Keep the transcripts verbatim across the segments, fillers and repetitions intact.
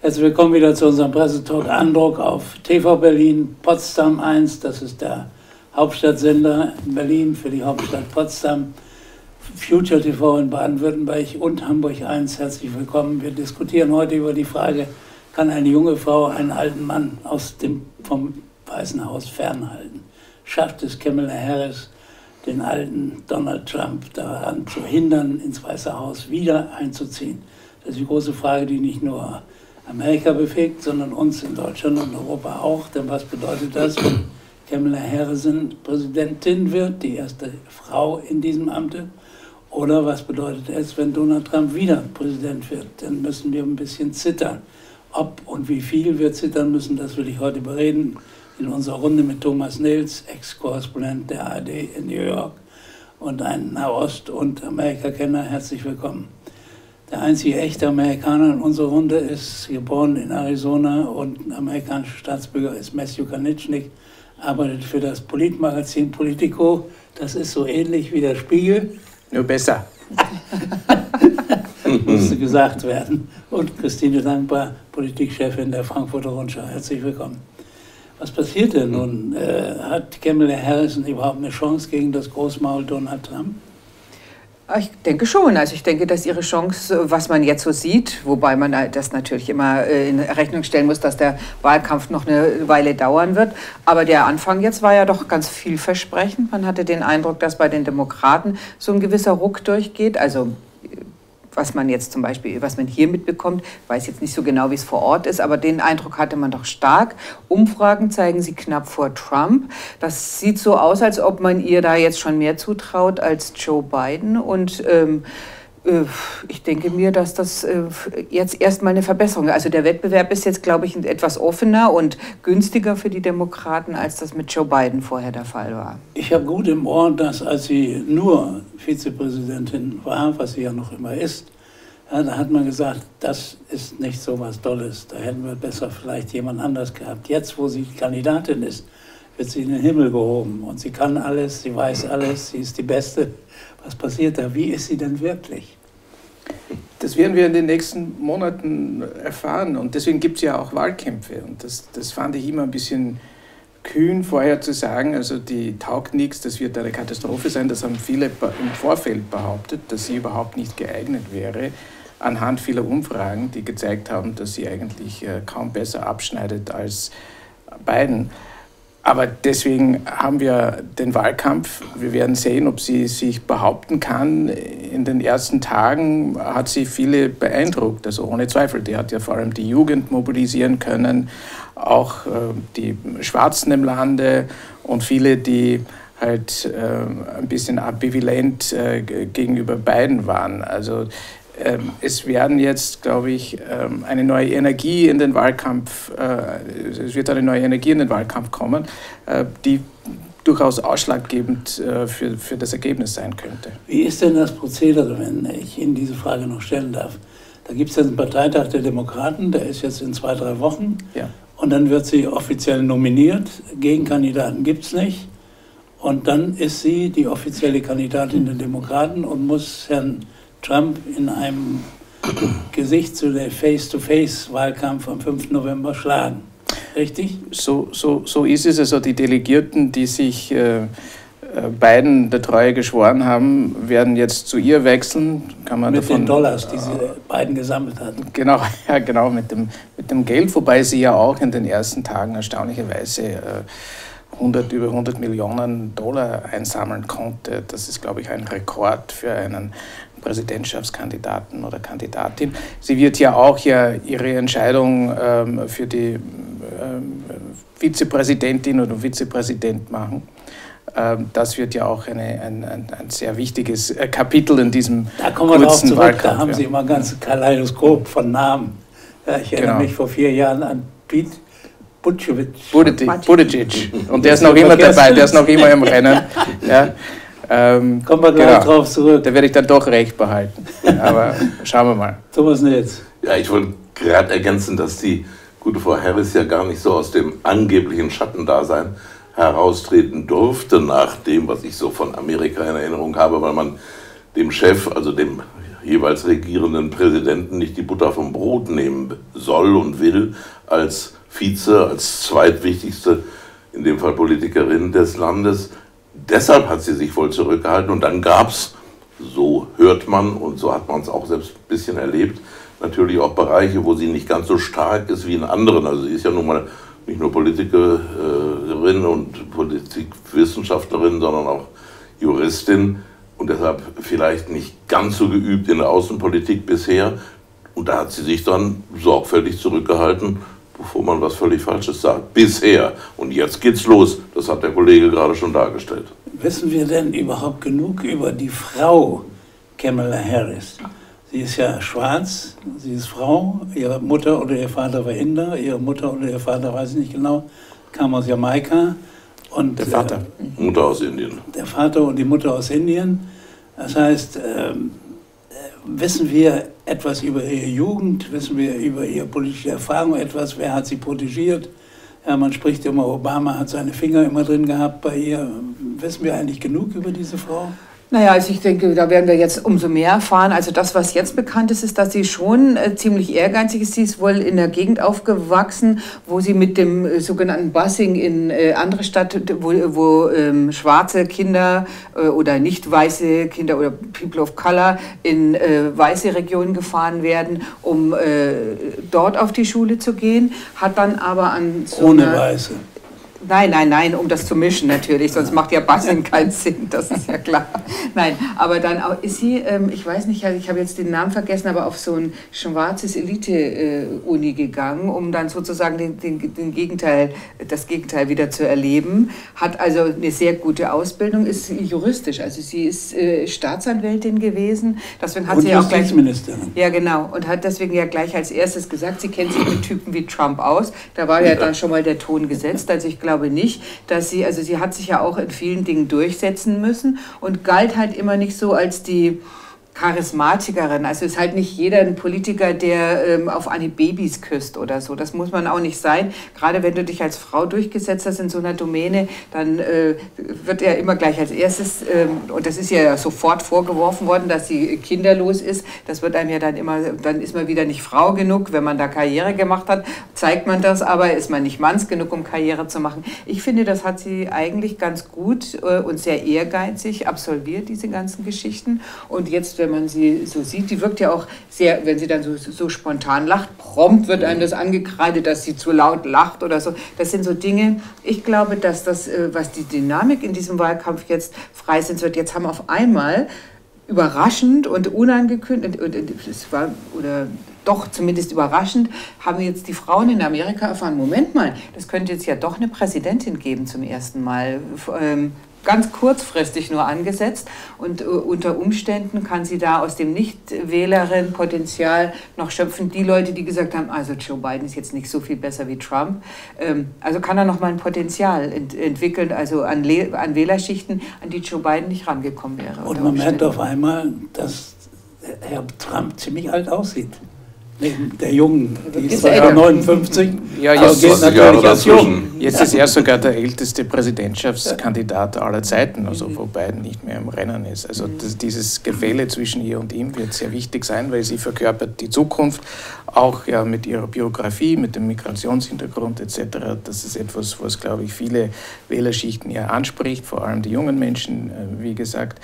Herzlich willkommen wieder zu unserem Pressetalk Andruck auf T V Berlin Potsdam eins. Das ist der Hauptstadtsender in Berlin für die Hauptstadt Potsdam. Future T V in Baden-Württemberg und Hamburg eins. Herzlich willkommen. Wir diskutieren heute über die Frage, kann eine junge Frau einen alten Mann aus dem, vom Weißen Haus fernhalten? Schafft es Kamala Harris, den alten Donald Trump daran zu hindern, ins Weiße Haus wieder einzuziehen? Das ist die große Frage, die nicht nur Amerika bewegt, sondern uns in Deutschland und Europa auch. Denn was bedeutet das, wenn Kamala Harris Präsidentin wird, die erste Frau in diesem Amte? Oder was bedeutet es, wenn Donald Trump wieder Präsident wird? Dann müssen wir ein bisschen zittern. Ob und wie viel wir zittern müssen, das will ich heute bereden in unserer Runde mit Thomas Nils, Ex-Korrespondent der A R D in New York und ein Nahost- und Amerika-Kenner. Herzlich willkommen. Der einzige echte Amerikaner in unserer Runde ist geboren in Arizona und amerikanischer Staatsbürger ist Matthew Kanitschnik, arbeitet für das Politmagazin Politico. Das ist so ähnlich wie der Spiegel. Nur besser. Musste gesagt werden. Und Christine Dankbar, Politikchefin der Frankfurter Rundschau. Herzlich willkommen. Was passiert denn nun? Äh, hat Kamala Harris überhaupt eine Chance gegen das Großmaul Donald Trump? Ich denke schon. Also ich denke, dass ihre Chance, was man jetzt so sieht, wobei man das natürlich immer in Rechnung stellen muss, dass der Wahlkampf noch eine Weile dauern wird. Aber der Anfang jetzt war ja doch ganz vielversprechend. Man hatte den Eindruck, dass bei den Demokraten so ein gewisser Ruck durchgeht. Also was man jetzt zum Beispiel, was man hier mitbekommt, weiß jetzt nicht so genau, wie es vor Ort ist, aber den Eindruck hatte man doch stark. Umfragen zeigen sie knapp vor Trump. Das sieht so aus, als ob man ihr da jetzt schon mehr zutraut als Joe Biden. Und ähm, äh, ich denke mir, dass das äh, jetzt erstmal eine Verbesserung ist. Also der Wettbewerb ist jetzt, glaube ich, etwas offener und günstiger für die Demokraten, als das mit Joe Biden vorher der Fall war. Ich habe gut im Ohr, dass als sie nur Vizepräsidentin war, was sie ja noch immer ist, ja, da hat man gesagt, das ist nicht so was Tolles. Da hätten wir besser vielleicht jemand anders gehabt. Jetzt, wo sie Kandidatin ist, wird sie in den Himmel gehoben. Und sie kann alles, sie weiß alles, sie ist die Beste. Was passiert da? Wie ist sie denn wirklich? Das werden wir in den nächsten Monaten erfahren. Und deswegen gibt es ja auch Wahlkämpfe. Und das, das fand ich immer ein bisschen kühn, vorher zu sagen, also die taugt nichts, das wird eine Katastrophe sein. Das haben viele im Vorfeld behauptet, dass sie überhaupt nicht geeignet wäre, anhand vieler Umfragen, die gezeigt haben, dass sie eigentlich kaum besser abschneidet als Biden. Aber deswegen haben wir den Wahlkampf. Wir werden sehen, ob sie sich behaupten kann. In den ersten Tagen hat sie viele beeindruckt, also ohne Zweifel. Die hat ja vor allem die Jugend mobilisieren können, auch äh, die Schwarzen im Lande und viele, die halt äh, ein bisschen ambivalent äh, gegenüber Biden waren. Also äh, es werden jetzt, glaube ich, äh, eine neue Energie in den Wahlkampf, äh, es wird eine neue Energie in den Wahlkampf kommen, äh, die durchaus ausschlaggebend äh, für, für das Ergebnis sein könnte. Wie ist denn das Prozedere, wenn ich Ihnen diese Frage noch stellen darf? Da gibt es jetzt einen Parteitag der Demokraten, der ist jetzt in zwei, drei Wochen. Ja. Und dann wird sie offiziell nominiert. Gegenkandidaten gibt es nicht. Und dann ist sie die offizielle Kandidatin der Demokraten und muss Herrn Trump in einem Gesicht zu der Face-to-Face-Wahlkampf am fünften November schlagen. Richtig? So, so, so ist es. Also die Delegierten, die sich äh, Biden der Treue geschworen haben, werden jetzt zu ihr wechseln. Kann man mit davon, den Dollars, die sie Biden gesammelt hatten. Genau, ja, genau mit, dem, mit dem Geld, wobei sie ja auch in den ersten Tagen erstaunlicherweise äh, hundert, über hundert Millionen Dollar einsammeln konnte. Das ist, glaube ich, ein Rekord für einen Präsidentschaftskandidaten oder Kandidatin. Sie wird ja auch ja ihre Entscheidung ähm, für die ähm, Vizepräsidentin oder Vizepräsident machen. Das wird ja auch eine, ein, ein, ein sehr wichtiges Kapitel in diesem Da kommen wir darauf zurück, Wahlkampf, da haben ja. Sie immer ein ganzes Kaleidoskop von Namen. Ja, ich erinnere genau. mich vor vier Jahren an Pete Buttigieg. Buttigieg. Und der ist noch immer dabei, der ist noch immer im Rennen. Ja. Ähm, Kommen wir gleich genau. drauf zurück. Da werde ich dann doch recht behalten. Aber schauen wir mal. Thomas Nils. Ja, ich wollte gerade ergänzen, dass die gute Frau Harris ja gar nicht so aus dem angeblichen Schattendasein heraustreten durfte, nach dem, was ich so von Amerika in Erinnerung habe, weil man dem Chef, also dem jeweils regierenden Präsidenten nicht die Butter vom Brot nehmen soll und will als Vize, als zweitwichtigste, in dem Fall Politikerin des Landes. Deshalb hat sie sich wohl zurückgehalten und dann gab es, so hört man und so hat man es auch selbst ein bisschen erlebt, natürlich auch Bereiche, wo sie nicht ganz so stark ist wie in anderen. Also sie ist ja nun mal nicht nur Politikerin und Politikwissenschaftlerin, sondern auch Juristin und deshalb vielleicht nicht ganz so geübt in der Außenpolitik bisher. Und da hat sie sich dann sorgfältig zurückgehalten, bevor man was völlig Falsches sagt. Bisher. Und jetzt geht's los. Das hat der Kollege gerade schon dargestellt. Wissen wir denn überhaupt genug über die Frau Kamala Harris? Sie ist ja schwarz, sie ist Frau, ihre Mutter oder ihr Vater war Inder, ihre Mutter oder ihr Vater, weiß ich nicht genau, kam aus Jamaika. Und der Vater. Äh, Mutter aus Indien. Der Vater und die Mutter aus Indien. Das heißt, ähm, wissen wir etwas über ihre Jugend, wissen wir über ihre politische Erfahrung etwas, wer hat sie protegiert? Ja, man spricht immer, Obama hat seine Finger immer drin gehabt bei ihr. Wissen wir eigentlich genug über diese Frau? Naja, also ich denke, da werden wir jetzt umso mehr erfahren. Also das, was jetzt bekannt ist, ist, dass sie schon äh, ziemlich ehrgeizig ist. Sie ist wohl in der Gegend aufgewachsen, wo sie mit dem äh, sogenannten Busing in äh, andere Stadt, wo, wo ähm, schwarze Kinder äh, oder nicht weiße Kinder oder People of Color in äh, weiße Regionen gefahren werden, um äh, dort auf die Schule zu gehen. Hat dann aber an so Ohne einer, Weiße. Nein, nein, nein, um das zu mischen natürlich, sonst macht ja Busing keinen Sinn, das ist ja klar. Nein, aber dann auch, ist sie, ähm, ich weiß nicht, ich habe jetzt den Namen vergessen, aber auf so ein schwarzes Elite-Uni gegangen, um dann sozusagen den, den, den Gegenteil, das Gegenteil wieder zu erleben. Hat also eine sehr gute Ausbildung, ist juristisch, also sie ist äh, Staatsanwältin gewesen. Deswegen hat und sie ja auch gleich, Justizministerin. Ja, genau, und hat deswegen ja gleich als erstes gesagt, sie kennt sich mit Typen wie Trump aus. Da war ja dann schon mal der Ton gesetzt, also ich glaube nicht, dass sie, also sie hat sich ja auch in vielen Dingen durchsetzen müssen und galt halt immer nicht so als die Charismatikerin. Also ist halt nicht jeder ein Politiker, der ähm, auf Anhieb Babys küsst oder so. Das muss man auch nicht sein. Gerade wenn du dich als Frau durchgesetzt hast in so einer Domäne, dann äh, wird er immer gleich als erstes, ähm, und das ist ja sofort vorgeworfen worden, dass sie kinderlos ist. Das wird einem ja dann immer, dann ist man wieder nicht Frau genug. Wenn man da Karriere gemacht hat, zeigt man das, aber ist man nicht Manns genug, um Karriere zu machen. Ich finde, das hat sie eigentlich ganz gut äh, und sehr ehrgeizig absolviert, diese ganzen Geschichten. Und jetzt, wenn man sie so sieht, die wirkt ja auch sehr, wenn sie dann so, so spontan lacht, prompt wird einem das angekreidet, dass sie zu laut lacht oder so. Das sind so Dinge, ich glaube, dass das, was die Dynamik in diesem Wahlkampf jetzt freisetzt wird, jetzt haben auf einmal überraschend und unangekündigt, und es war, oder doch zumindest überraschend, haben jetzt die Frauen in Amerika erfahren, Moment mal, das könnte jetzt ja doch eine Präsidentin geben zum ersten Mal. Ähm, ganz kurzfristig nur angesetzt und äh, unter Umständen kann sie da aus dem Nichtwählerin-Potenzial noch schöpfen. Die Leute, die gesagt haben, also Joe Biden ist jetzt nicht so viel besser wie Trump, ähm, also kann er noch mal ein Potenzial ent entwickeln, also an, an Wählerschichten, an die Joe Biden nicht rangekommen wäre. Und man merkt auf einmal, dass Herr Trump ziemlich alt aussieht. Neben der Jungen, die ist zwar neunundfünfzig, ja, jetzt ist natürlich als jung. Jetzt ist er sogar der älteste Präsidentschaftskandidat aller Zeiten, also wo Biden nicht mehr im Rennen ist. Also das, dieses Gefälle zwischen ihr und ihm wird sehr wichtig sein, weil sie verkörpert die Zukunft, auch ja mit ihrer Biografie, mit dem Migrationshintergrund et cetera. Das ist etwas, was, glaube ich, viele Wählerschichten ja anspricht, vor allem die jungen Menschen, wie gesagt.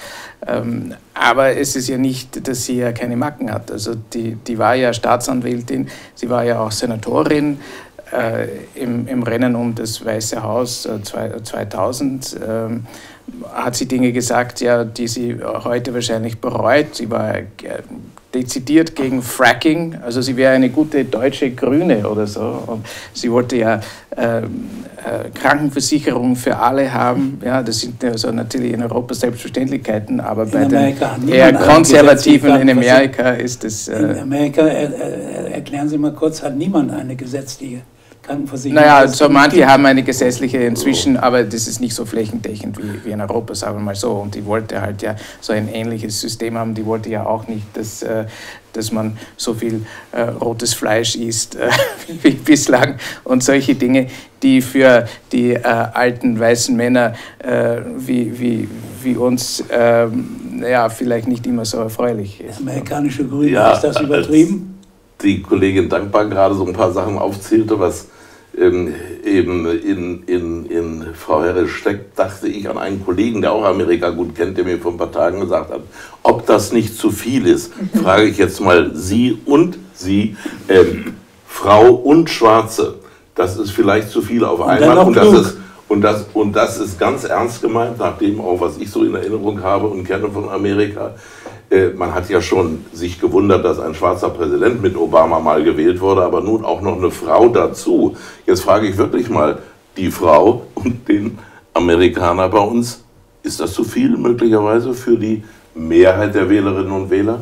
Aber es ist ja nicht, dass sie ja keine Macken hat. Also die, die war ja Staatsanwältin, sie war ja auch Senatorin äh, im, im Rennen um das Weiße Haus äh, zweitausend. Äh, hat sie Dinge gesagt, ja, die sie heute wahrscheinlich bereut. Sie war äh, dezidiert gegen Fracking, also sie wäre eine gute deutsche Grüne oder so. Und sie wollte ja äh, äh, Krankenversicherung für alle haben. Ja, das sind also natürlich in Europa Selbstverständlichkeiten, aber in bei Amerika den eher Konservativen in Amerika ist es... Äh, in Amerika, äh, äh, erklären Sie mal kurz, hat niemand eine gesetzliche Krankenversicherung? Naja, so manche gibt. haben eine gesetzliche inzwischen, aber das ist nicht so flächendeckend wie, wie in Europa, sagen wir mal so. Und die wollte halt ja so ein ähnliches System haben. Die wollte ja auch nicht, dass, äh, dass man so viel äh, rotes Fleisch isst äh, wie bislang und solche Dinge. die für die äh, alten weißen Männer äh, wie, wie, wie uns äh, ja, vielleicht nicht immer so erfreulich ist. Amerikanische Grüne, ja, ist das übertrieben? Die Kollegin Dankbar gerade so ein paar Sachen aufzählte, was ähm, eben in, in, in Frau Herre steckt, dachte ich an einen Kollegen, der auch Amerika gut kennt, der mir vor ein paar Tagen gesagt hat, ob das nicht zu viel ist, frage ich jetzt mal Sie und Sie, ähm, Frau und Schwarze, das ist vielleicht zu viel auf einmal und, und, das ist, und, das, und das ist ganz ernst gemeint, nach dem auch, was ich so in Erinnerung habe und kenne von Amerika. Man hat ja schon sich gewundert, dass ein schwarzer Präsident mit Obama mal gewählt wurde, aber nun auch noch eine Frau dazu. Jetzt frage ich wirklich mal die Frau und den Amerikaner bei uns, ist das zu viel möglicherweise für die Mehrheit der Wählerinnen und Wähler?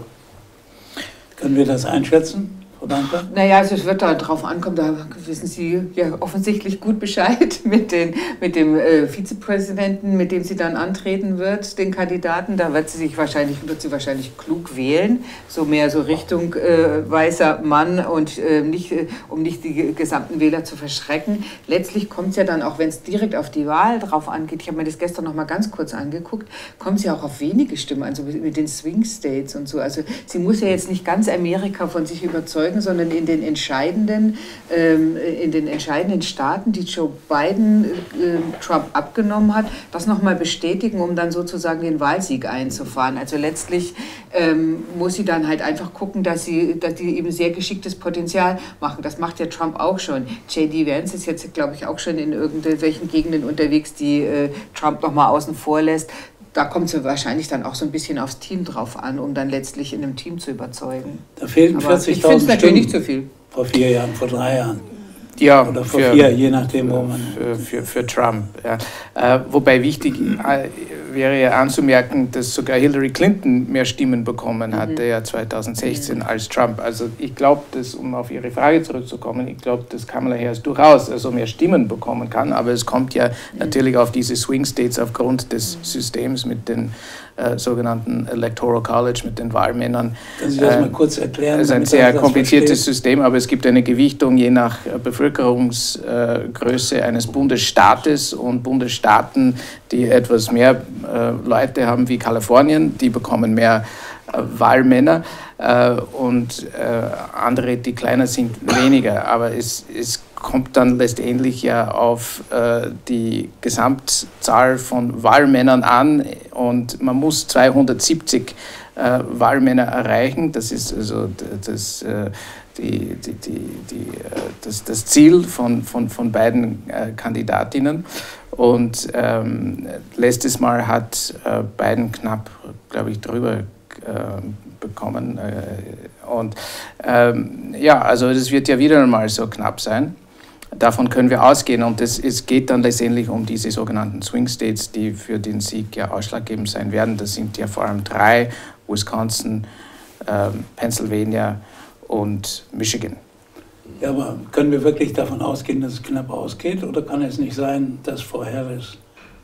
Können wir das einschätzen? Danke. Naja, also es wird da drauf ankommen, da wissen Sie ja offensichtlich gut Bescheid mit, den, mit dem äh, Vizepräsidenten, mit dem sie dann antreten wird, den Kandidaten. Da wird sie sich wahrscheinlich, wird sie wahrscheinlich klug wählen, so mehr so Richtung äh, weißer Mann und äh, nicht, äh, um nicht die gesamten Wähler zu verschrecken. Letztlich kommt es ja dann, auch wenn es direkt auf die Wahl drauf angeht, ich habe mir das gestern noch mal ganz kurz angeguckt, kommt es ja auch auf wenige Stimmen, also mit den Swing States und so. Also sie muss ja jetzt nicht ganz Amerika von sich überzeugen, sondern in den entscheidenden, ähm, in den entscheidenden Staaten, die Joe Biden äh, Trump abgenommen hat, das nochmal bestätigen, um dann sozusagen den Wahlsieg einzufahren. Also letztlich ähm, muss sie dann halt einfach gucken, dass sie, dass die eben sehr geschicktes Potenzial machen. Das macht ja Trump auch schon. J D Vance ist jetzt, glaube ich, auch schon in irgendwelchen Gegenden unterwegs, die äh, Trump nochmal außen vor lässt. Da kommt es wahrscheinlich dann auch so ein bisschen aufs Team drauf an, um dann letztlich in einem Team zu überzeugen. Da fehlen vierzigtausend Ich finde es natürlich nicht zu viel. Vor vier Jahren, vor drei Jahren. Ja, oder vor für, vier, je nachdem, wo man... Für, für, für Trump, ja. Äh, wobei wichtig äh, wäre ja anzumerken, dass sogar Hillary Clinton mehr Stimmen bekommen hatte, mhm. ja zweitausendsechzehn, mhm. als Trump. Also ich glaube, dass, um auf Ihre Frage zurückzukommen, ich glaube, dass Kamala Harris durchaus also mehr Stimmen bekommen kann, aber es kommt ja mhm. natürlich auf diese Swing States aufgrund des Systems mit den äh, sogenannten Electoral College, mit den Wahlmännern. Können Sie das äh, mal kurz erklären? Es ist ein sehr kompliziertes System, aber es gibt eine Gewichtung je nach Bevölkerungsgröße äh, eines Bundesstaates, und Bundesstaaten, die etwas mehr äh, Leute haben wie Kalifornien, die bekommen mehr äh, Wahlmänner äh, und äh, andere, die kleiner sind, weniger. Aber es, es kommt dann letztendlich ja auf äh, die Gesamtzahl von Wahlmännern an, und man muss zweihundertsiebzig äh, Wahlmänner erreichen. Das ist also das, äh, die, die, die, die, das, das Ziel von, von, von beiden äh, Kandidatinnen. Und ähm, letztes Mal hat äh, Biden knapp, glaube ich, drüber äh, bekommen. Äh, und ähm, ja, also das wird ja wieder einmal so knapp sein. Davon können wir ausgehen, und es, es geht dann letztendlich um diese sogenannten Swing States, die für den Sieg ja ausschlaggebend sein werden. Das sind ja vor allem drei: Wisconsin, äh, Pennsylvania und Michigan. Ja, aber können wir wirklich davon ausgehen, dass es knapp ausgeht, oder kann es nicht sein, dass Frau Harris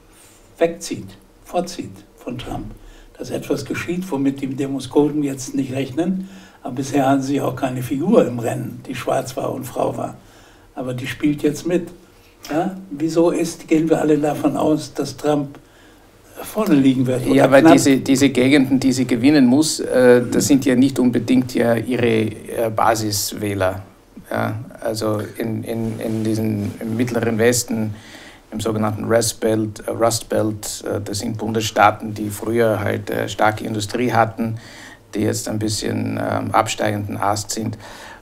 wegzieht, vorzieht von Trump, dass etwas geschieht, womit die Demoskopen jetzt nicht rechnen, aber bisher hatten sie auch keine Figur im Rennen, die schwarz war und Frau war, aber die spielt jetzt mit. Ja? Wieso ist, gehen wir alle davon aus, dass Trump vorne liegen wird? Ja, weil diese, diese Gegenden, die sie gewinnen muss, äh, das sind ja nicht unbedingt ja ihre äh, Basiswähler. Ja, also in, in, in diesen, im mittleren Westen, im sogenannten Rust Belt, äh, Rust Belt, äh, das sind Bundesstaaten, die früher halt äh, starke Industrie hatten, die jetzt ein bisschen ähm, absteigenden Ast sind.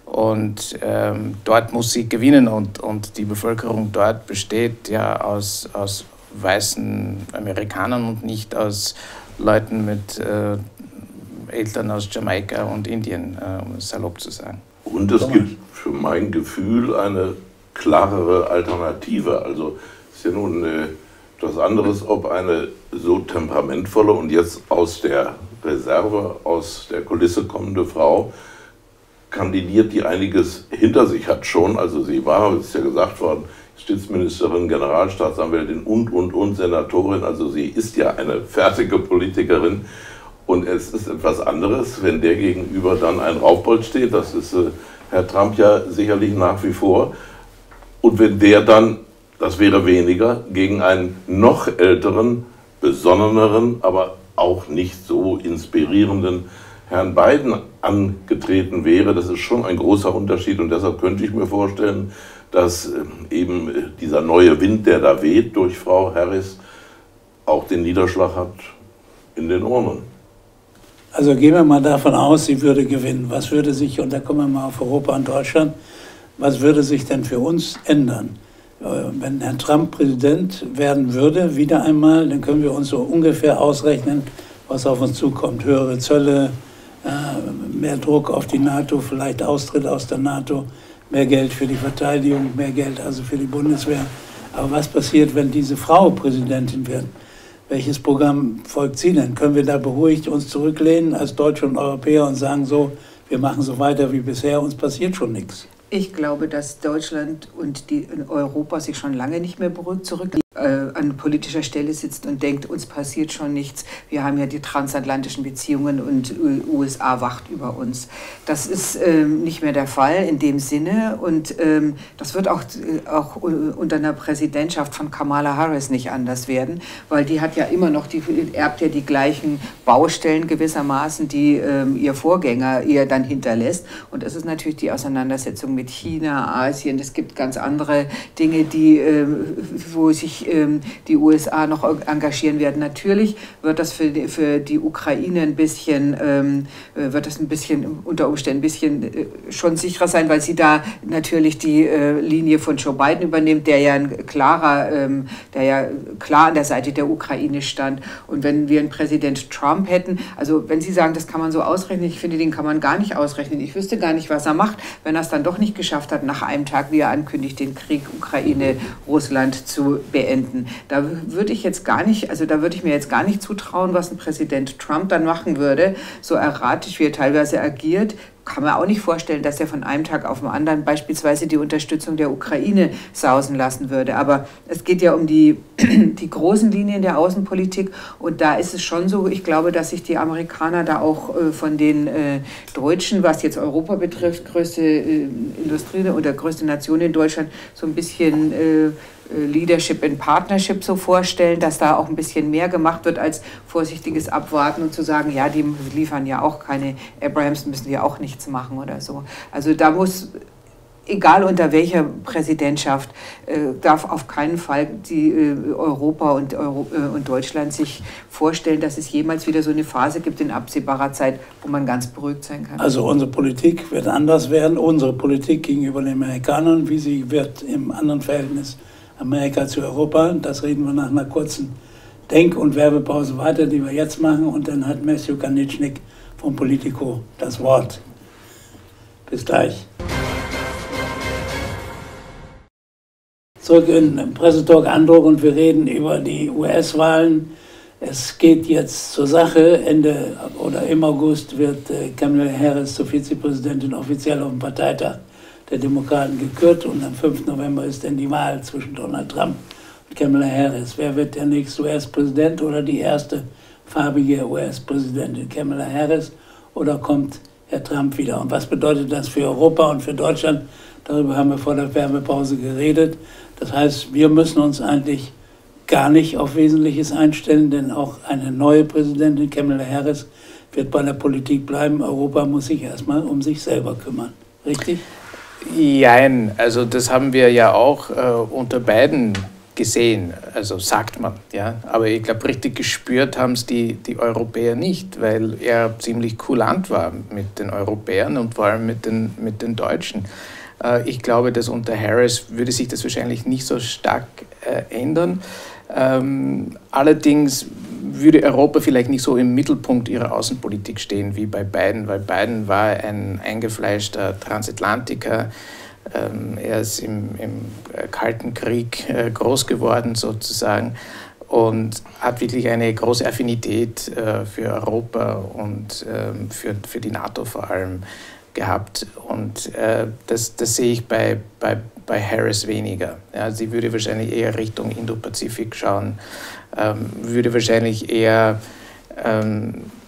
Und ähm, dort muss sie gewinnen, und, und die Bevölkerung dort besteht ja aus, aus weißen Amerikanern und nicht aus Leuten mit äh, Eltern aus Jamaika und Indien, äh, um es salopp zu sagen. Und es gibt für mein Gefühl eine klarere Alternative. Also es ist ja nun äh, etwas anderes, ob eine so temperamentvolle und jetzt aus der Reserve, aus der Kulisse kommende Frau kandidiert, die einiges hinter sich hat schon. Also sie war, es ist ja gesagt worden, Justizministerin, Generalstaatsanwältin und, und, und Senatorin. Also sie ist ja eine fertige Politikerin. Und es ist etwas anderes, wenn der gegenüber dann ein Raufbold steht. Das ist äh, Herr Trump ja sicherlich nach wie vor. Und wenn der dann das wäre weniger, gegen einen noch älteren, besonneneren, aber auch nicht so inspirierenden Herrn Biden angetreten wäre. Das ist schon ein großer Unterschied und deshalb könnte ich mir vorstellen, dass eben dieser neue Wind, der da weht durch Frau Harris, auch den Niederschlag hat in den Urnen. Also gehen wir mal davon aus, sie würde gewinnen. Was würde sich, und da kommen wir mal auf Europa und Deutschland, was würde sich denn für uns ändern? Wenn Herr Trump Präsident werden würde, wieder einmal, dann können wir uns so ungefähr ausrechnen, was auf uns zukommt. Höhere Zölle, mehr Druck auf die NATO, vielleicht Austritt aus der NATO, mehr Geld für die Verteidigung, mehr Geld also für die Bundeswehr. Aber was passiert, wenn diese Frau Präsidentin wird? Welches Programm folgt sie denn? Können wir da beruhigt uns zurücklehnen als Deutsche und Europäer und sagen so, wir machen so weiter wie bisher, uns passiert schon nichts? Ich glaube, dass Deutschland und die in Europa sich schon lange nicht mehr beruhigt zurücklehnen, äh, an politischer Stelle sitzt und denkt, uns passiert schon nichts. Wir haben ja die transatlantischen Beziehungen und äh, U S A wacht über uns. Das ist ähm, nicht mehr der Fall in dem Sinne und ähm, das wird auch, äh, auch unter einer Präsidentschaft von Kamala Harris nicht anders werden, weil die hat ja immer noch, die erbt ja die gleichen Baustellen gewissermaßen, die ähm, ihr Vorgänger ihr dann hinterlässt. Und das ist natürlich die Auseinandersetzung mit China, Asien. Es gibt ganz andere Dinge, die, äh, wo sich äh, die U S A noch engagieren werden. Natürlich wird das für die, für die Ukraine ein bisschen, ähm, wird das ein bisschen unter Umständen ein bisschen äh, schon sicherer sein, weil sie da natürlich die äh, Linie von Joe Biden übernimmt, der ja ein klarer, ähm, der ja klar an der Seite der Ukraine stand. Und wenn wir einen Präsident Trump hätten, also wenn Sie sagen, das kann man so ausrechnen, ich finde, den kann man gar nicht ausrechnen. Ich wüsste gar nicht, was er macht, wenn er es dann doch nicht geschafft hat, nach einem Tag, wie er ankündigt, den Krieg Ukraine-Russland zu beenden. Da würde ich jetzt gar nicht, also da würde ich mir jetzt gar nicht zutrauen, was ein Präsident Trump dann machen würde. So erratisch, wie er teilweise agiert, kann man auch nicht vorstellen, dass er von einem Tag auf den anderen beispielsweise die Unterstützung der Ukraine sausen lassen würde. Aber es geht ja um die, die großen Linien der Außenpolitik und da ist es schon so, ich glaube, dass sich die Amerikaner da auch äh, von den äh, Deutschen, was jetzt Europa betrifft, größte äh, Industrie oder größte Nation in Deutschland, so ein bisschen äh, Leadership in Partnership so vorstellen, dass da auch ein bisschen mehr gemacht wird als vorsichtiges Abwarten und zu sagen, ja, die liefern ja auch keine Abrams, müssen ja auch nichts machen oder so. Also da muss, egal unter welcher Präsidentschaft, äh, darf auf keinen Fall die äh, Europa und, Euro, äh, und Deutschland sich vorstellen, dass es jemals wieder so eine Phase gibt in absehbarer Zeit, wo man ganz beruhigt sein kann. Also unsere Politik wird anders werden, unsere Politik gegenüber den Amerikanern, wie sie wird im anderen Verhältnis Amerika zu Europa. Das reden wir nach einer kurzen Denk- und Werbepause weiter, die wir jetzt machen. Und dann hat Matthew Kanitschnik vom Politico das Wort. Bis gleich. Zurück in Pressetalk Andruck und wir reden über die U S-Wahlen. Es geht jetzt zur Sache. Ende oder im August wird Kamala Harris zur Vizepräsidentin offiziell auf dem Parteitag der Demokraten gekürt und am fünften November ist dann die Wahl zwischen Donald Trump und Kamala Harris. Wer wird der nächste U S-Präsident oder die erste farbige U S-Präsidentin? Kamala Harris oder kommt Herr Trump wieder? Und was bedeutet das für Europa und für Deutschland? Darüber haben wir vor der Werbepause geredet. Das heißt, wir müssen uns eigentlich gar nicht auf Wesentliches einstellen, denn auch eine neue Präsidentin, Kamala Harris, wird bei der Politik bleiben. Europa muss sich erstmal um sich selber kümmern. Richtig? Jein, also das haben wir ja auch äh, unter Biden gesehen, also sagt man, ja. Aber ich glaube, richtig gespürt haben es die, die Europäer nicht, weil er ziemlich kulant war mit den Europäern und vor allem mit den, mit den Deutschen. Äh, ich glaube, dass unter Harris würde sich das wahrscheinlich nicht so stark äh, ändern. Ähm, allerdings würde Europa vielleicht nicht so im Mittelpunkt ihrer Außenpolitik stehen wie bei Biden, weil Biden war ein eingefleischter Transatlantiker. Ähm, er ist im, im Kalten Krieg äh, groß geworden sozusagen und hat wirklich eine große Affinität äh, für Europa und äh, für, für die NATO vor allem gehabt. Und äh, das, das sehe ich bei, bei, bei Harris weniger. Ja, sie würde wahrscheinlich eher Richtung Indo-Pazifik schauen, ähm, würde wahrscheinlich eher ähm,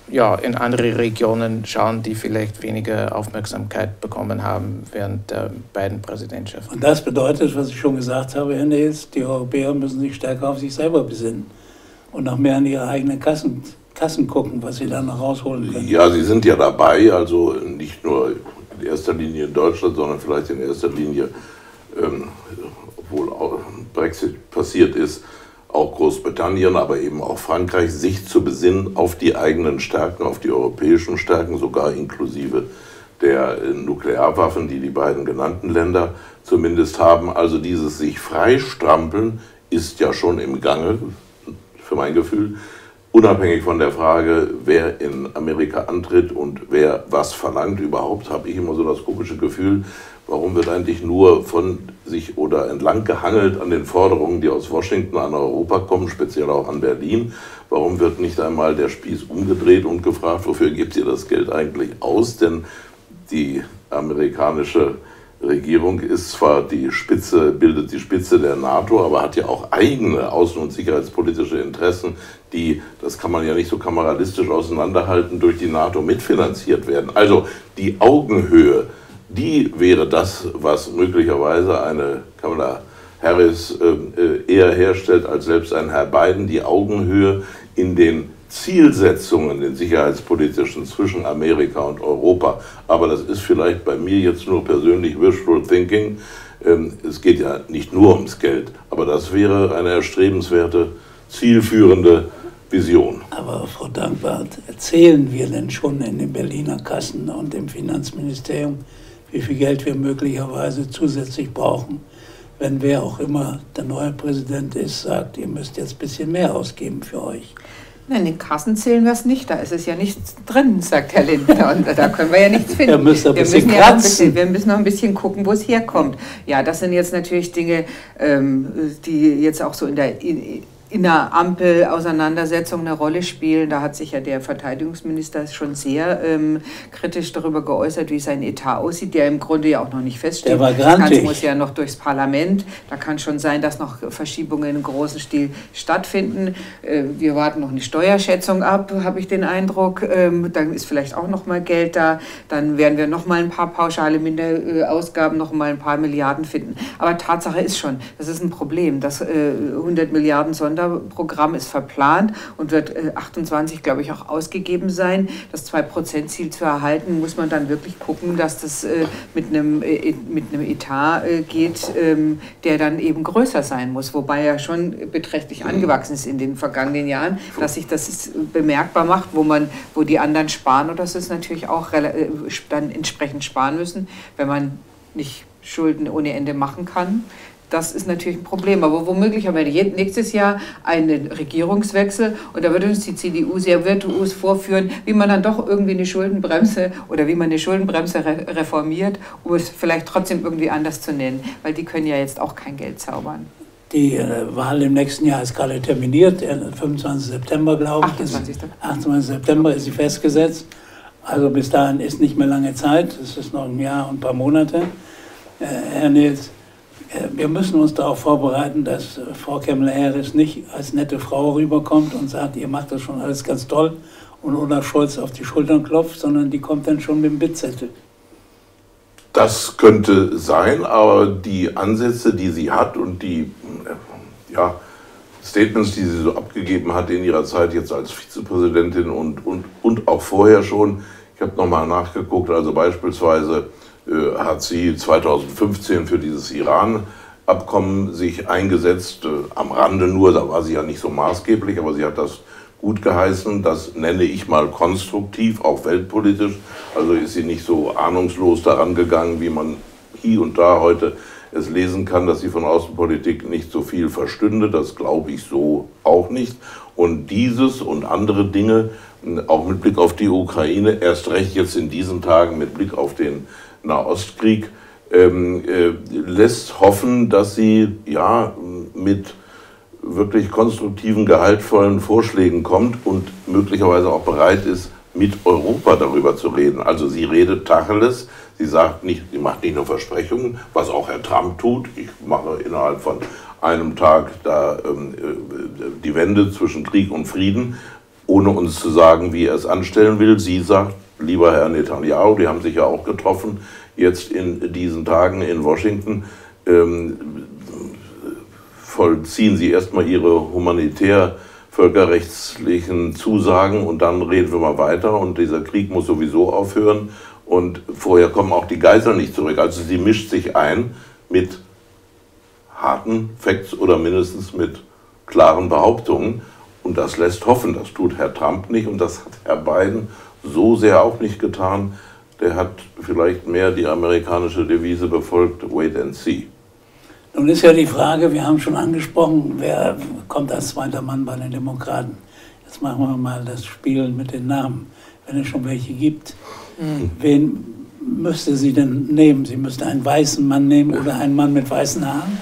ja, in andere Regionen schauen, die vielleicht weniger Aufmerksamkeit bekommen haben während der beiden Präsidentschaften. Und das bedeutet, was ich schon gesagt habe, Herr Nils, die Europäer müssen sich stärker auf sich selber besinnen und noch mehr an ihre eigenen Kassen, Kassen gucken, was sie dann noch rausholen können. Ja, sie sind ja dabei, also nicht nur in erster Linie in Deutschland, sondern vielleicht in erster Linie, ähm, obwohl auch Brexit passiert ist, auch Großbritannien, aber eben auch Frankreich, sich zu besinnen auf die eigenen Stärken, auf die europäischen Stärken, sogar inklusive der Nuklearwaffen, die die beiden genannten Länder zumindest haben. Also dieses sich freistrampeln ist ja schon im Gange, für mein Gefühl, unabhängig von der Frage, wer in Amerika antritt und wer was verlangt überhaupt, habe ich immer so das komische Gefühl, warum wird eigentlich nur von sich oder entlang gehangelt an den Forderungen, die aus Washington an Europa kommen, speziell auch an Berlin? Warum wird nicht einmal der Spieß umgedreht und gefragt, wofür gebt ihr das Geld eigentlich aus? Denn die amerikanische Regierung ist zwar die Spitze, bildet die Spitze der NATO, aber hat ja auch eigene außen- und sicherheitspolitische Interessen, die, das kann man ja nicht so kameralistisch auseinanderhalten, durch die NATO mitfinanziert werden. Also die Augenhöhe, die wäre das, was möglicherweise eine Kamala Harris äh, eher herstellt als selbst ein Herr Biden, die Augenhöhe in den Zielsetzungen, den sicherheitspolitischen zwischen Amerika und Europa. Aber das ist vielleicht bei mir jetzt nur persönlich Wishful Thinking. Ähm, es geht ja nicht nur ums Geld, aber das wäre eine erstrebenswerte, zielführende Vision. Aber Frau Dankwart, erzählen wir denn schon in den Berliner Kassen und im Finanzministerium, wie viel Geld wir möglicherweise zusätzlich brauchen, wenn wer auch immer der neue Präsident ist, sagt, ihr müsst jetzt ein bisschen mehr ausgeben für euch? Nein, in den Kassen zählen wir es nicht, da ist es ja nichts drin, sagt Herr Lindner, und da können wir ja nichts finden. Er müsste ein wir, bisschen müssen ja noch ein kratzen. bisschen, wir müssen noch ein bisschen gucken, wo es herkommt. Ja, das sind jetzt natürlich Dinge, ähm, die jetzt auch so in der in, in der Ampel-Auseinandersetzung eine Rolle spielen. Da hat sich ja der Verteidigungsminister schon sehr ähm, kritisch darüber geäußert, wie sein Etat aussieht, der im Grunde ja auch noch nicht feststeht. Der war das Ganze grantig. muss ja noch durchs Parlament. Da kann schon sein, dass noch Verschiebungen im großen Stil stattfinden. Äh, wir warten noch eine Steuerschätzung ab, habe ich den Eindruck. Ähm, dann ist vielleicht auch noch mal Geld da. Dann werden wir noch mal ein paar pauschale Minderausgaben, noch mal ein paar Milliarden finden. Aber Tatsache ist schon, das ist ein Problem. Das äh, hundert Milliarden Sonderprogramm ist verplant und wird äh, achtundzwanzig, glaube ich, auch ausgegeben sein. Das zwei Prozent Ziel zu erhalten, muss man dann wirklich gucken, dass das äh, mit einem äh, mit einem Etat äh, geht, ähm, der dann eben größer sein muss, wobei er schon beträchtlich angewachsen ist in den vergangenen Jahren, dass sich das bemerkbar macht, wo man, wo die anderen sparen, und das ist natürlich auch äh, dann entsprechend sparen müssen, wenn man nicht Schulden ohne Ende machen kann. Das ist natürlich ein Problem, aber womöglich haben wir nächstes Jahr einen Regierungswechsel und da wird uns die C D U sehr virtuos vorführen, wie man dann doch irgendwie eine Schuldenbremse oder wie man eine Schuldenbremse re reformiert, um es vielleicht trotzdem irgendwie anders zu nennen, weil die können ja jetzt auch kein Geld zaubern. Die äh, Wahl im nächsten Jahr ist gerade terminiert, der fünfundzwanzigsten September, glaube ich. achtundzwanzigsten achtundzwanzigsten September ist sie festgesetzt. Also bis dahin ist nicht mehr lange Zeit, es ist noch ein Jahr und ein paar Monate. Äh, Herr Nils, wir müssen uns darauf vorbereiten, dass Frau Kamala-Harris nicht als nette Frau rüberkommt und sagt, ihr macht das schon alles ganz toll und Olaf Scholz auf die Schultern klopft, sondern die kommt dann schon mit dem Bittzettel. Das könnte sein, aber die Ansätze, die sie hat und die ja, Statements, die sie so abgegeben hat in ihrer Zeit jetzt als Vizepräsidentin und, und, und auch vorher schon, ich habe nochmal nachgeguckt, also beispielsweise hat sie zweitausendfünfzehn für dieses Iran-Abkommen sich eingesetzt, äh, am Rande nur, da war sie ja nicht so maßgeblich, aber sie hat das gut geheißen, das nenne ich mal konstruktiv, auch weltpolitisch, also ist sie nicht so ahnungslos daran gegangen, wie man hier und da heute es lesen kann, dass sie von Außenpolitik nicht so viel verstünde, das glaube ich so auch nicht. Und dieses und andere Dinge, auch mit Blick auf die Ukraine, erst recht jetzt in diesen Tagen mit Blick auf den Nahostkrieg, ähm, äh, lässt hoffen, dass sie ja mit wirklich konstruktiven, gehaltvollen Vorschlägen kommt und möglicherweise auch bereit ist, mit Europa darüber zu reden. Also sie redet Tacheles, sie sagt nicht, sie macht nicht nur Versprechungen, was auch Herr Trump tut. Ich mache innerhalb von einem Tag da ähm, die Wende zwischen Krieg und Frieden. ohne uns zu sagen, wie er es anstellen will. Sie sagt, lieber Herr Netanyahu, die haben sich ja auch getroffen, jetzt in diesen Tagen in Washington, ähm, vollziehen Sie erstmal Ihre humanitär völkerrechtlichen Zusagen und dann reden wir mal weiter und dieser Krieg muss sowieso aufhören und vorher kommen auch die Geiseln nicht zurück. Also sie mischt sich ein mit harten Facts oder mindestens mit klaren Behauptungen und das lässt hoffen. Das tut Herr Trump nicht und das hat Herr Biden so sehr auch nicht getan. Der hat vielleicht mehr die amerikanische Devise befolgt, wait and see. Nun ist ja die Frage, wir haben schon angesprochen, wer kommt als zweiter Mann bei den Demokraten. Jetzt machen wir mal das Spiel mit den Namen, wenn es schon welche gibt. Mhm. Wen müsste sie denn nehmen? Sie müsste einen weißen Mann nehmen oder einen Mann mit weißen Haaren?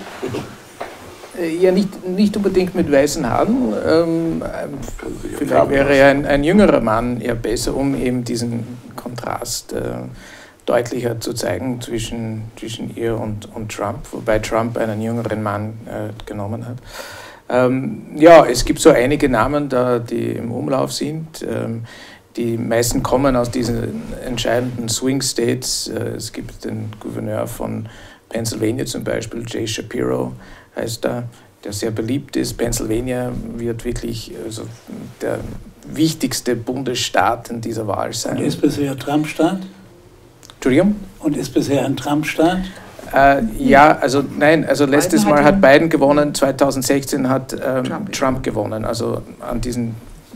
Ja, nicht, nicht unbedingt mit weißen Haaren. Ähm, vielleicht wäre ja ein, ein jüngerer Mann eher besser, um eben diesen Kontrast äh, deutlicher zu zeigen zwischen, zwischen ihr und, und Trump, wobei Trump einen jüngeren Mann äh, genommen hat. Ähm, ja, es gibt so einige Namen, da, die im Umlauf sind. Ähm, die meisten kommen aus diesen entscheidenden Swing States. Äh, es gibt den Gouverneur von Pennsylvania zum Beispiel, Jay Shapiro heißt er, der sehr beliebt ist. Pennsylvania wird wirklich also, der wichtigste Bundesstaat in dieser Wahl sein. Und ist bisher Trump-Staat? Entschuldigung? Und ist bisher ein Trump-Staat? Äh, ja, also nein, also letztes Biden Mal hat Biden gewonnen, zweitausendsechzehn hat ähm, Trump. Trump gewonnen. Also an diesen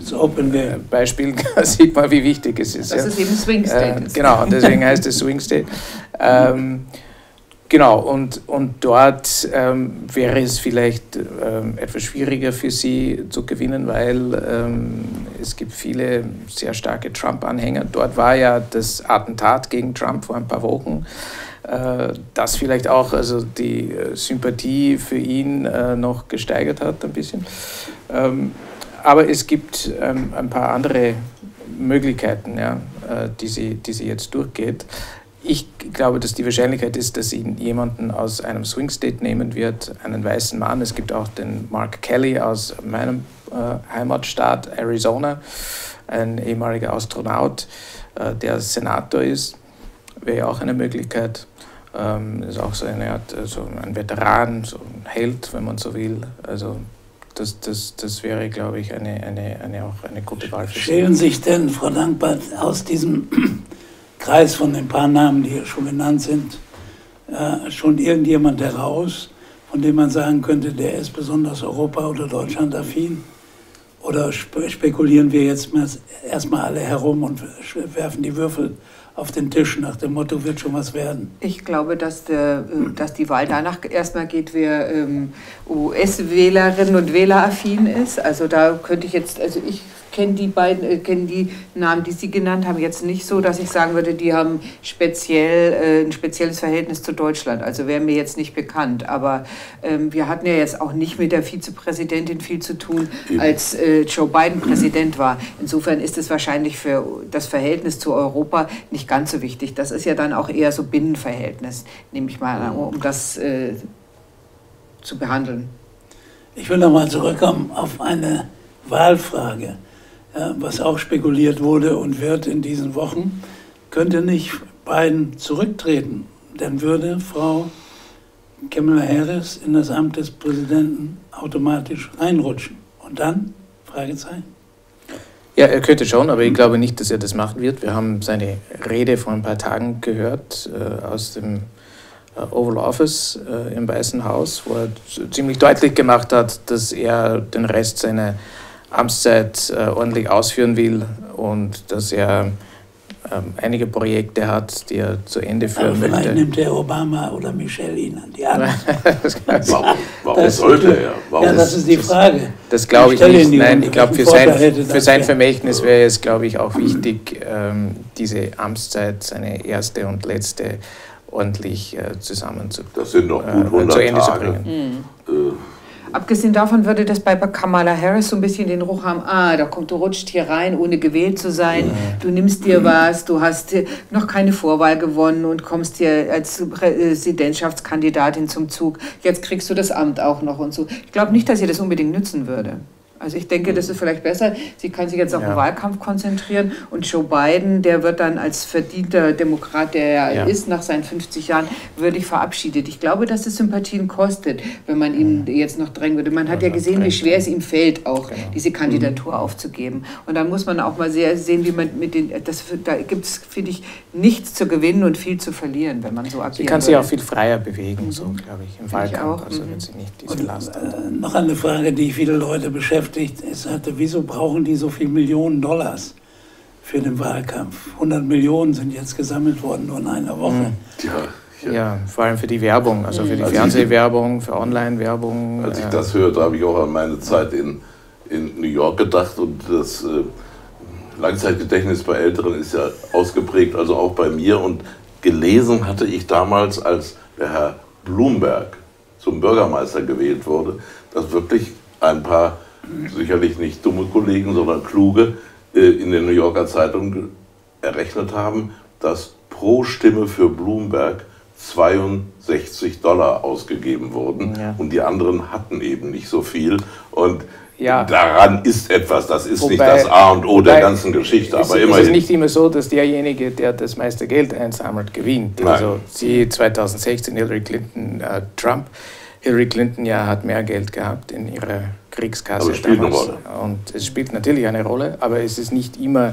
äh, Beispielen sieht man, wie wichtig es ist. Das ja. ist eben Swing State. Äh, genau, und deswegen heißt es Swing State. Ähm, Genau, und, und dort ähm, wäre es vielleicht ähm, etwas schwieriger für sie zu gewinnen, weil ähm, es gibt viele sehr starke Trump-Anhänger. Dort war ja das Attentat gegen Trump vor ein paar Wochen, äh, das vielleicht auch also die äh, Sympathie für ihn äh, noch gesteigert hat ein bisschen. Ähm, aber es gibt ähm, ein paar andere Möglichkeiten, ja, äh, die, sie, die sie jetzt durchgeht. Ich glaube, dass die Wahrscheinlichkeit ist, dass sie jemanden aus einem Swing State nehmen wird, einen weißen Mann. Es gibt auch den Mark Kelly aus meinem äh, Heimatstaat Arizona, ein ehemaliger Astronaut, äh, der Senator ist, wäre ja auch eine Möglichkeit. Ähm, ist auch so eine Art, also ein Veteran, so ein Held, wenn man so will. Also das, das, das wäre, glaube ich, eine, eine, eine, auch eine gute Wahl für sie. Schälen sich denn, Frau Dankbart, aus diesem Kreis von den paar Namen, die hier schon genannt sind, äh, schon irgendjemand heraus, von dem man sagen könnte, der ist besonders Europa- oder Deutschland-affin? Oder spe spekulieren wir jetzt erstmal alle herum und werfen die Würfel auf den Tisch nach dem Motto, wird schon was werden? Ich glaube, dass, der, dass die Wahl danach erstmal geht, wer ähm, U S-Wählerinnen und Wähler affin ist. Also da könnte ich jetzt, also ich kenne die beiden, äh, kenne die Namen, die Sie genannt haben, jetzt nicht so, dass ich sagen würde, die haben speziell äh, ein spezielles Verhältnis zu Deutschland. Also wäre mir jetzt nicht bekannt. Aber ähm, wir hatten ja jetzt auch nicht mit der Vizepräsidentin viel zu tun, als äh, Joe Biden Präsident war. Insofern ist es wahrscheinlich für das Verhältnis zu Europa nicht ganz so wichtig. Das ist ja dann auch eher so Binnenverhältnis, nehme ich mal an, um das äh, zu behandeln. Ich will noch mal zurückkommen auf eine Wahlfrage. Ja, was auch spekuliert wurde und wird in diesen Wochen, könnte nicht Biden zurücktreten, dann würde Frau Kamala Harris in das Amt des Präsidenten automatisch reinrutschen. Und dann? Fragezeichen. Ja, er könnte schon, aber ich glaube nicht, dass er das machen wird. Wir haben seine Rede vor ein paar Tagen gehört äh, aus dem äh, Oval Office äh, im Weißen Haus, wo er ziemlich deutlich gemacht hat, dass er den Rest seiner Amtszeit äh, ordentlich ausführen will und dass er ähm, einige Projekte hat, die er zu Ende führen Aber vielleicht möchte. nimmt der Obama oder Michelle ihn an die Hand. Warum, warum sollte er? Warum ja, das ist die Frage. Das, das glaube ich nicht. Nein, ich glaube, für sein, hätte, für sein Vermächtnis wäre es, glaube ich, auch wichtig, ähm, diese Amtszeit, seine erste und letzte, ordentlich äh, zusammen zu, das sind noch gut hundert äh, zu Ende Tage. zu bringen. Mhm. Äh. Abgesehen davon würde das bei Kamala Harris so ein bisschen den Ruch haben, ah, da kommt, du rutscht hier rein, ohne gewählt zu sein, ja. Du nimmst dir was, du hast noch keine Vorwahl gewonnen und kommst hier als Präsidentschaftskandidatin zum Zug, jetzt kriegst du das Amt auch noch und so. Ich glaube nicht, dass ihr das unbedingt nützen würde. Also ich denke, das ist vielleicht besser. Sie kann sich jetzt auf ja. den Wahlkampf konzentrieren und Joe Biden, der wird dann als verdienter Demokrat, der er ja. ist, nach seinen fünfzig Jahren, würdig verabschiedet. Ich glaube, dass es Sympathien kostet, wenn man ihn mhm. jetzt noch drängen würde. Man hat ja, ja gesehen, wie schwer es ihm fällt, auch genau. diese Kandidatur mhm. aufzugeben. Und dann muss man auch mal sehr sehen, wie man mit den, das, da gibt es, finde ich, nichts zu gewinnen und viel zu verlieren, wenn man so agiert. Sie kann sich auch viel freier bewegen, mhm. so glaube ich, im Wahlkampf. Also mhm. wenn sie nicht diese Last hat. Äh, noch eine Frage, die viele Leute beschäftigt. Es hatte, wieso brauchen die so viele Millionen Dollars für den Wahlkampf? hundert Millionen sind jetzt gesammelt worden, nur in einer Woche. Mhm. Ja, ja. ja, vor allem für die Werbung, also für die als Fernsehwerbung, für Online-Werbung. Als ich äh, das hörte, habe ich auch an meine Zeit in, in New York gedacht und das äh, Langzeitgedächtnis bei Älteren ist ja ausgeprägt, also auch bei mir. Und gelesen hatte ich damals, als der Herr Bloomberg zum Bürgermeister gewählt wurde, dass wirklich ein paar sicherlich nicht dumme Kollegen, sondern kluge, in den New Yorker Zeitungen errechnet haben, dass pro Stimme für Bloomberg zweiundsechzig Dollar ausgegeben wurden ja. und die anderen hatten eben nicht so viel. Und ja. daran ist etwas, das ist wobei, nicht das A und O der ganzen Geschichte. Ist, aber immerhin. Es ist nicht immer so, dass derjenige, der das meiste Geld einsammelt, gewinnt. Nein. Also sie zweitausendsechzehn, Hillary Clinton, äh, Trump. Hillary Clinton ja hat mehr Geld gehabt in ihrer Kriegskasse aber es spielt damals. Eine Rolle. Und es spielt natürlich eine Rolle, aber es ist nicht immer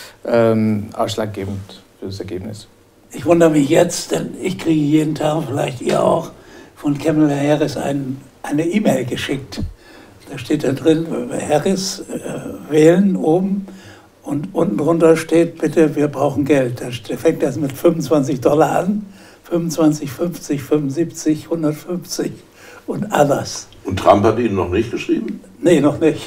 ähm, ausschlaggebend für das Ergebnis. Ich wundere mich jetzt, denn ich kriege jeden Tag, vielleicht ihr auch, von Kamala Harris ein, eine E-Mail geschickt. Da steht da drin, Harris äh, wählen oben und unten drunter steht, bitte, wir brauchen Geld. Da fängt das mit fünfundzwanzig Dollar an, fünfundzwanzig, fünfzig, fünfundsiebzig, hundertfünfzig und others. Und Trump hat Ihnen noch nicht geschrieben? Nee, noch nicht.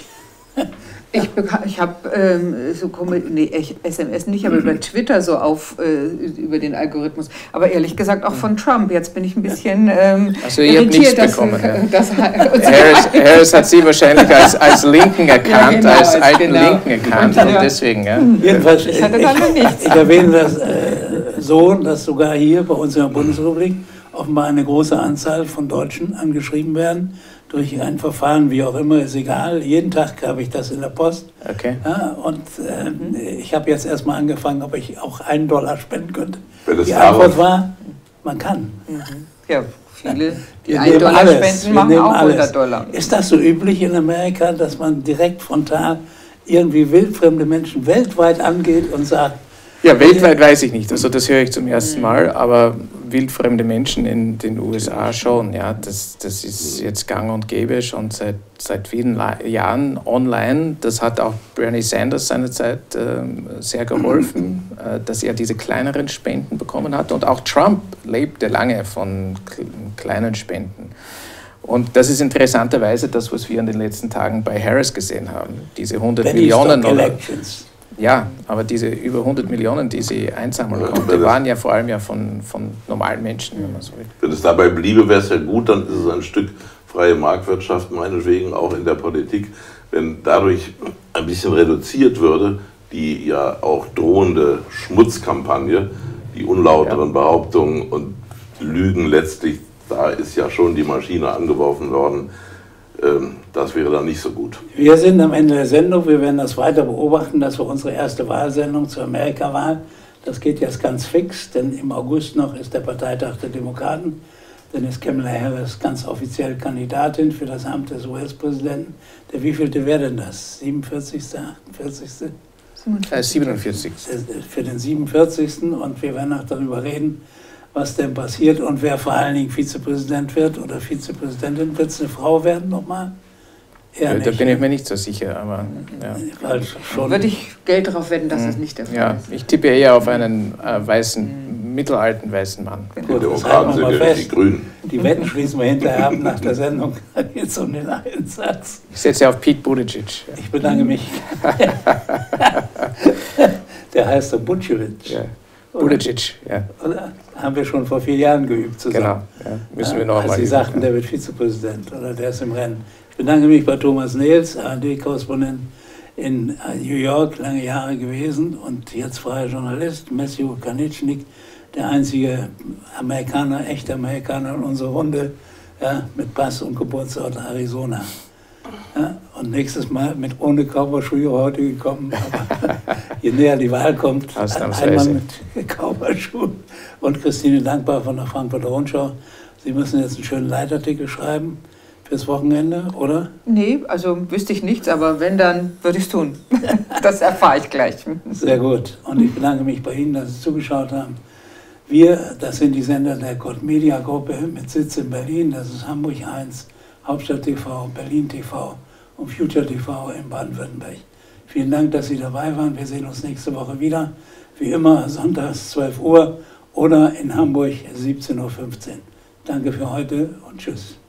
Ich, ich habe ähm, so nee, S M S nicht, aber über Twitter so auf äh, über den Algorithmus. Aber ehrlich gesagt auch von Trump. Jetzt bin ich ein bisschen ähm, also ihr irritiert, habt nichts bekommen, dass, ja. dass, Harris, Harris hat Sie wahrscheinlich als, als Linken erkannt, ja, genau, als, als alten genau. Linken erkannt und, und deswegen. Ja. Jedenfalls, ich, hatte ich, nichts. ich erwähne das äh, so, dass sogar hier bei uns in der Bundesrepublik offenbar eine große Anzahl von Deutschen angeschrieben werden. Durch ein Verfahren, wie auch immer, ist egal. Jeden Tag habe ich das in der Post. Okay. Ja, und äh, ich habe jetzt erstmal angefangen, ob ich auch einen Dollar spenden könnte. Die Antwort Antwort war, man kann. Mhm. Ja, viele, die wir einen Dollar alles. spenden, machen auch alles. hundert Dollar. Ist das so üblich in Amerika, dass man direkt frontal irgendwie wildfremde Menschen weltweit angeht und sagt, ja, weltweit weiß ich nicht, also das höre ich zum ersten Mal, aber wildfremde Menschen in den U S A schon, ja, das, das ist jetzt gang und gäbe schon seit, seit vielen Jahren online. Das hat auch Bernie Sanders seinerzeit äh, sehr geholfen, äh, dass er diese kleineren Spenden bekommen hat und auch Trump lebte lange von kleinen Spenden. Und das ist interessanterweise das, was wir in den letzten Tagen bei Harris gesehen haben, diese hundert Millionen oder ja, aber diese über hundert Millionen, die sie einsammeln ja, konnte, waren ja vor allem ja von, von normalen Menschen, wenn man so will. Wenn es dabei bliebe, wäre es ja gut, dann ist es ein Stück freie Marktwirtschaft, meinetwegen auch in der Politik. Wenn dadurch ein bisschen reduziert würde, die ja auch drohende Schmutzkampagne, die unlauteren ja. Behauptungen und Lügen letztlich, da ist ja schon die Maschine angeworfen worden. Das wäre dann nicht so gut. Wir sind am Ende der Sendung. Wir werden das weiter beobachten. Das war unsere erste Wahlsendung zur Amerikawahl. Das geht jetzt ganz fix, denn im August noch ist der Parteitag der Demokraten. Dann ist Kamala Harris ganz offiziell Kandidatin für das Amt des U S-Präsidenten. Der wievielte wäre denn das? siebenundvierzigste, achtundvierzigste? siebenundvierzigste. Für den siebenundvierzigsten. Und wir werden auch darüber reden, was denn passiert und wer vor allen Dingen Vizepräsident wird oder Vizepräsidentin. Wird es eine Frau werden nochmal? Ja, da bin ich mir nicht so sicher, aber ja. Weil schon würde ich Geld darauf wetten, dass es nicht der Fall ja, ist. Ich tippe eher auf einen äh, weißen, mhm. mittelalten weißen Mann. Die Demokraten sind ja nicht die Grünen. Die Wetten schließen wir hinterher ab nach der Sendung. Da geht es um den Einsatz. Ich setze auf Pete Buttigieg. Ich bedanke mich. Der heißt der Buttigieg. Ja. Buttigieg, ja. Oder? Haben wir schon vor vier Jahren geübt zusammen. Genau, ja. Müssen wir noch Als mal Sie üben, sagten, ja. der wird Vizepräsident oder der ist im Rennen. Ich bedanke mich bei Thomas Nehls, A R D-Korrespondent in New York, lange Jahre gewesen und jetzt freier Journalist. Matthew Kanitschnik, der einzige Amerikaner, echte Amerikaner in unserer Runde, ja, mit Pass und Geburtsort Arizona. Ja, Und nächstes Mal mit ohne Cowboyschuhe heute gekommen. Aber je näher die Wahl kommt, einmal mit Cowboyschuhen. Und Christine Dankbar von der Frankfurter Rundschau. Sie müssen jetzt einen schönen Leitartikel schreiben fürs Wochenende, oder? Nee, also wüsste ich nichts, aber wenn, dann würde ich es tun. Das erfahre ich gleich. Sehr gut. Und ich bedanke mich bei Ihnen, dass Sie zugeschaut haben. Wir, das sind die Sender der Gott Media Gruppe mit Sitz in Berlin. Das ist Hamburg eins, Hauptstadt T V, Berlin T V und Future T V in Baden-Württemberg. Vielen Dank, dass Sie dabei waren. Wir sehen uns nächste Woche wieder. Wie immer sonntags zwölf Uhr oder in Hamburg siebzehn Uhr fünfzehn. Danke für heute und tschüss.